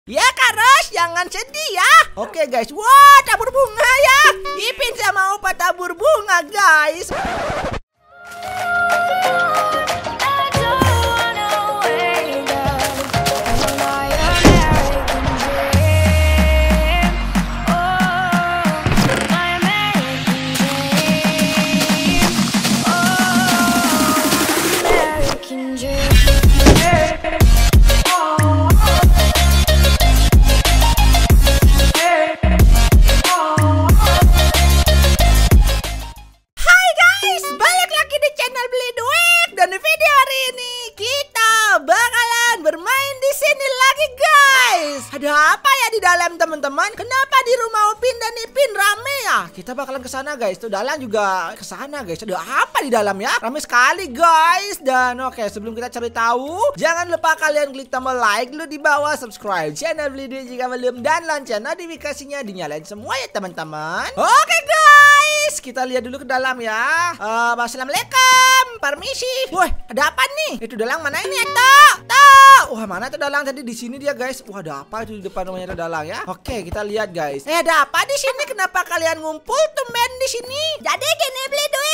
Ya Kak Ros, jangan sedih ya. Oke guys, wah tabur bunga ya. Ipin sama Opa tabur bunga guys. Ada apa ya di dalam teman-teman? Kenapa di rumah Upin dan Ipin rame ya? Kita bakalan ke sana guys. Tuh Dalang juga ke sana guys. Ada apa di dalam ya? Rame sekali guys. Dan oke, sebelum kita cari tahu, jangan lupa kalian klik tombol like dulu di bawah, subscribe channel Blidu jika belum, dan lonceng notifikasinya dinyalain semua ya teman-teman. Oke guys, kita lihat dulu ke dalam ya. Assalamualaikum, permisi. Woi, ada apa nih? Itu Dalang mana ini? Wah, mana tuh Dalang tadi di sini dia guys. Wah, ada apa itu di depan rumahnya Dalang ya? Oke, kita lihat guys. Ada apa di sini? Kenapa kalian ngumpul tumben di sini? Jadi gini Beli Dwi,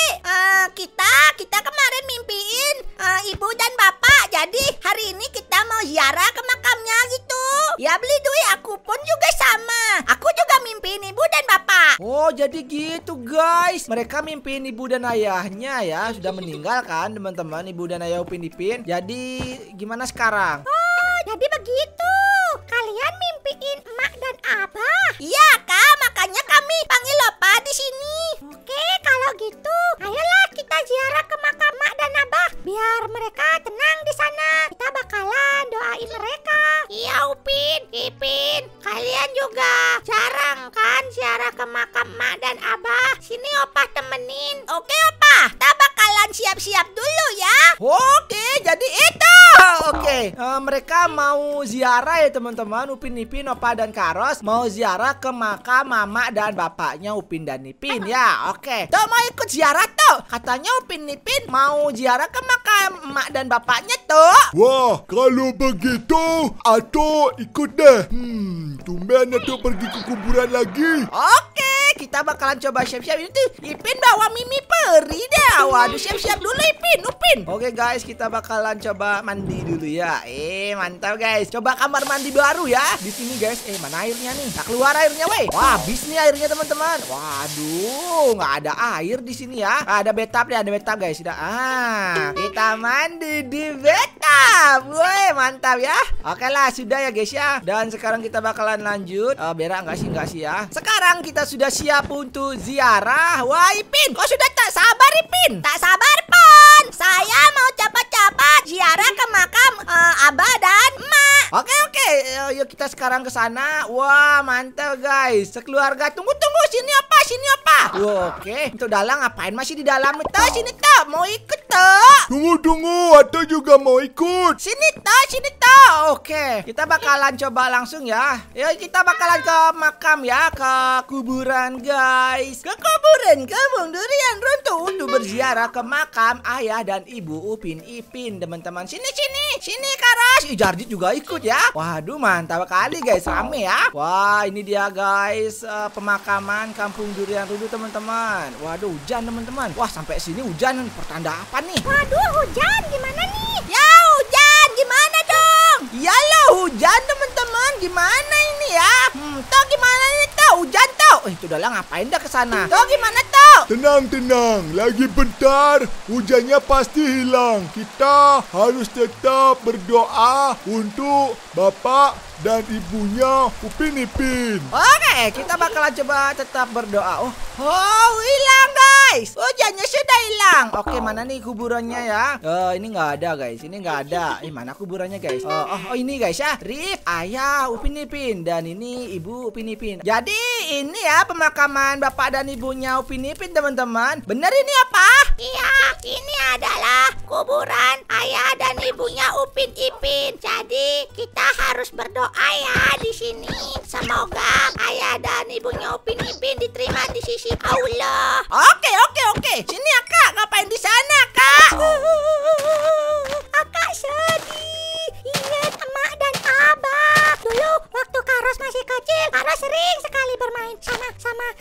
kita kemarin mimpiin ibu dan bapak. Jadi hari ini kita mau ziarah ke makamnya gitu. Ya Beli Dwi, aku pun juga sama. Aku juga mimpiin ibu dan bapak. Oh, jadi gitu guys. Mereka mimpiin ibu dan ayahnya ya. Sudah meninggal kan teman-teman, ibu dan ayah Upin Ipin. Jadi gimana sekarang? Oh, jadi begitu. Kalian mimpiin emak dan abah? Iya kak, makanya kami panggil opa di sini. Oke, kalau gitu, ayolah kita ziarah ke makam emak dan abah biar mereka tenang di sana. Kita bakalan doain mereka. Iya Upin, Ipin, kalian juga jarang kan ziarah ke makam emak dan abah. Sini opa temenin. Oke opa, kita bakalan siap-siap dulu ya. Oke, jadi itu. Oke, mereka mau ziarah ya teman-teman. Upin Ipin, Opa dan Kak Ros mau ziarah ke makam mama dan bapaknya Upin dan Ipin ya. Oke, tuh mau ikut ziarah tuh. Katanya Upin Ipin mau ziarah ke makam emak dan bapaknya tuh. Wah, kalau begitu Ato ikut deh. Tumben Ato pergi ke kuburan lagi. Oke, kita bakalan coba siap-siap. Itu Ipin bawa Mimi peri deh. Waduh, siap-siap dulu Ipin, Upin. Oke guys, kita bakalan coba mandi dulu ya. Mantap guys. Coba kamar mandi baru ya di sini guys. Mana airnya nih? Tak keluar airnya, weh. Wah, habis nih airnya teman-teman. Waduh, nggak ada air di sini ya. Ada bathtub deh, ada bathtub guys. Sudah. Kita mandi di bathtub. Weh, mantap ya. Oke lah, sudah ya guys ya. Dan sekarang kita bakalan lanjut. Berak enggak sih ya. Sekarang kita sudah siap untuk ziarah. Wah, Ipin, kok sudah tak sabar Ipin? Tak sabar Pon. Saya mau cepat-cepat ziarah ke makam abah dan emak. Oke, yuk kita sekarang ke sana. Wah, mantap guys. Sekeluarga. Tunggu sini apa? Oke, untuk Dalang ngapain masih di dalam itu? Sini tuh, mau ikut tuh. Tunggu, Ato juga mau ikut. Sini tuh. Oke, kita bakalan coba langsung ya. Yuk kita bakalan ke makam ya, ke kuburan guys. Ke kuburan kampung durian runtuh untuk berziarah ke makam ayah dan ibu Upin Ipin teman-teman. Sini Kak Ros. Jardit juga ikut ya. Waduh, mantap kali guys, rame ya. Wah, ini dia guys, pemakaman kampung durian runtuh teman-teman. Waduh, hujan teman-teman. Wah, sampai sini hujan. Pertanda apa nih? Waduh, hujan gimana nih? Ya hujan gimana dong? Iyalah hujan teman-teman. Gimana ini ya? Toh gimana nih toh? Hujan toh. Itu Dalang ngapain dah ke sana? Toh gimana toh? Tenang, lagi bentar hujannya pasti hilang. Kita harus tetap berdoa untuk bapak dan ibunya Upin Ipin. Oke, kita bakalan coba tetap berdoa. Oh, hilang guys. Hujannya sudah hilang. Oke, mana nih kuburannya ya? Ini nggak ada guys. Ini nggak ada. Mana kuburannya guys? Oh, ini guys ya. Rif, ayah Upin Ipin, dan ini ibu Upin Ipin. Jadi ini ya pemakaman bapak dan ibunya Upin Ipin teman-teman. Bener ini apa? Iya, ini adalah kuburan ayah dan ibunya Upin Ipin. Jadi kita harus berdoa ya di sini. Semoga ayah dan ibunya Upin Ipin diterima di sisi Allah. Oke. Sini ya Kak, ngapain di sana Kak? Kakak sedih. Ingat emak dan abah. Dulu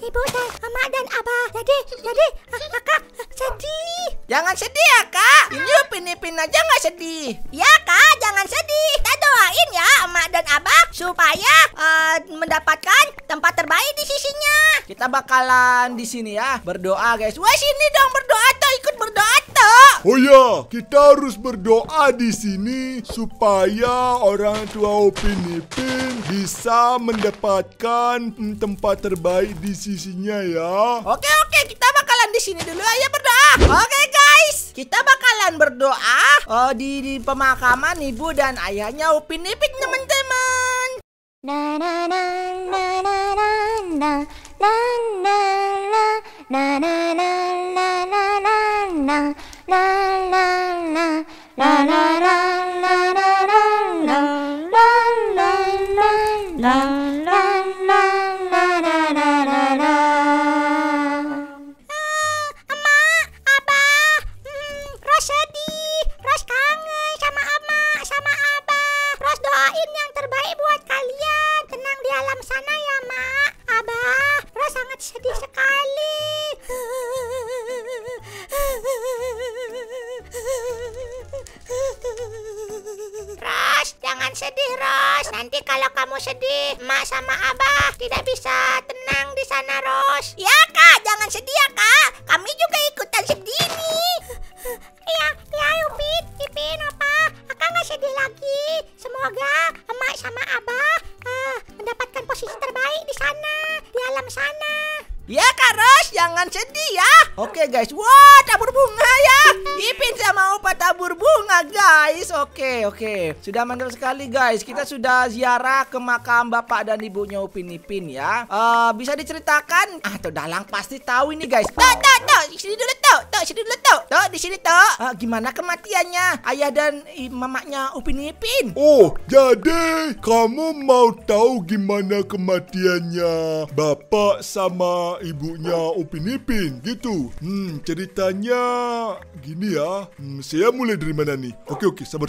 ibu dan emak dan abah. Jadi kakak sedih. Jangan sedih ya kak. Ini Upin Ipin aja nggak sedih. Ya kak, jangan sedih. Kita doain ya emak dan abah supaya mendapatkan tempat terbaik di sisinya. Kita bakalan di sini ya berdoa guys. Wah sini dong berdoa toh, ikut berdoa toh. Oh ya, kita harus berdoa di sini supaya orang tua Upin Ipin bisa mendapatkan tempat terbaik di sisinya ya. Oke, kita bakalan di sini dulu aja berdoa. Oke guys, kita bakalan berdoa di pemakaman ibu dan ayahnya Upin Ipin teman-teman. Na na na na na na na na na na na na na na na na na sedih sekali. Ros, jangan sedih Ros. Nanti kalau kamu sedih, emak sama abah tidak bisa tenang di sana Ros. Ya kak, jangan sedih ya kak. Kami juga ikutan sedih nih. Iya, Upin, Ipin, Opa. Kakak nggak sedih lagi. Semoga emak sama abah mendapatkan posisi terbaik di sana, di alam sana. Ya Kak Ros, jangan sedih ya. Oke guys, wah tabur bunga ya. Ipin sama Opa tabur bunga guys. Oke. Sudah mantap sekali guys. Kita sudah ziarah ke makam bapak dan ibunya Upin Ipin ya. Bisa diceritakan? Tuh Dalang pasti tahu ini guys. Tuh, di sini dulu tuh. Tuh, di sini tuh. Gimana kematiannya ayah dan mamanya Upin Ipin? Oh, jadi kamu mau tahu gimana kematiannya bapak sama ibunya Upin Ipin gitu? Ceritanya gini ya. Saya mulai dari mana nih? Oke, sabar.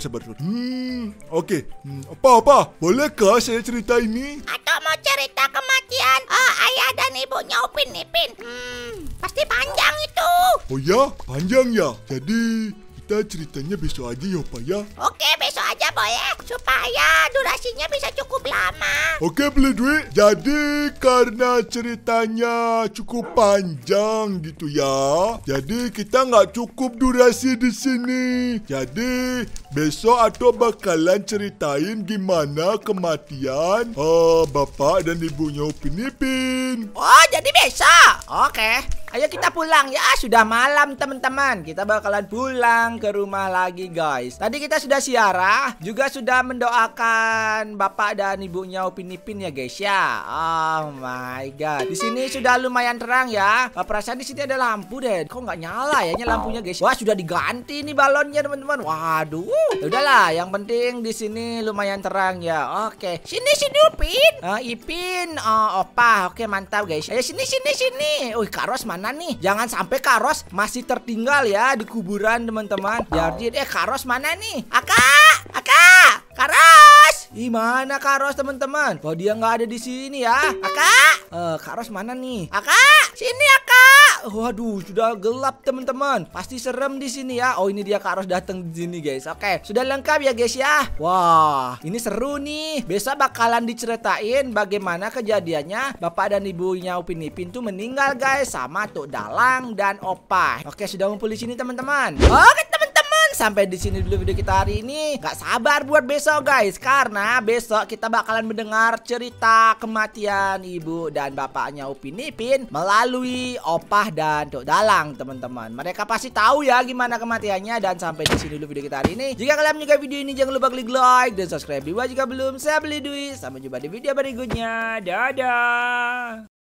Oke. Apa? Bolehkah saya cerita ini? Atau mau cerita kematian ayah dan ibunya Upin Ipin? Pasti panjang itu. Oh ya, panjang ya. Jadi kita ceritanya besok aja ya Pak ya. Oke, besok aja boleh. Supaya durasinya bisa cukup lama. Oke, beli duit. Jadi karena ceritanya cukup panjang gitu ya. Jadi kita nggak cukup durasi di sini. Jadi besok atau bakalan ceritain gimana kematian bapak dan ibunya Upin Ipin. Oh, jadi besok. Oke. Ayo kita pulang ya, sudah malam teman-teman. Kita bakalan pulang ke rumah lagi guys. Tadi kita sudah ziarah, juga sudah mendoakan bapak dan ibunya Upin Ipin ya guys ya. Oh my god. Di sini sudah lumayan terang ya. Perasaan di sini ada lampu deh. Kok nggak nyala ya lampunya guys? Wah, sudah diganti nih balonnya teman-teman. Waduh. Udahlah, yang penting di sini lumayan terang ya. Oke. Sini Upin. Ipin, Opa. Oke, mantap guys. Ayo sini. Kak Ros mana nih? Jangan sampai Kak Ros masih tertinggal ya di kuburan teman-teman. Jadi Kak Ros mana nih? Kak Ros. Mana Kak Ros teman-teman? Oh, dia nggak ada di sini ya. Kak Ros mana nih? Sini ya Kak. Waduh, sudah gelap teman-teman. Pasti serem di sini ya. Oh, ini dia Kak Ros datang di sini guys. Oke, sudah lengkap ya guys ya. Wah, ini seru nih. Besok bakalan diceritain bagaimana kejadiannya bapak dan ibunya Upin Ipin tuh meninggal guys, sama tuh Dalang dan Opa. Oke, sudah ngumpul di sini teman-teman. Oke teman-teman, sampai di sini dulu video kita hari ini. Gak sabar buat besok guys, karena besok kita bakalan mendengar cerita kematian ibu dan bapaknya Upin Ipin melalui Opah dan Tuk Dalang teman-teman. Mereka pasti tahu ya gimana kematiannya. Dan sampai di sini dulu video kita hari ini. Jika kalian menyukai video ini, jangan lupa klik like dan subscribe di bawah jika belum. Saya beli duit. Sampai jumpa di video berikutnya. Dadah.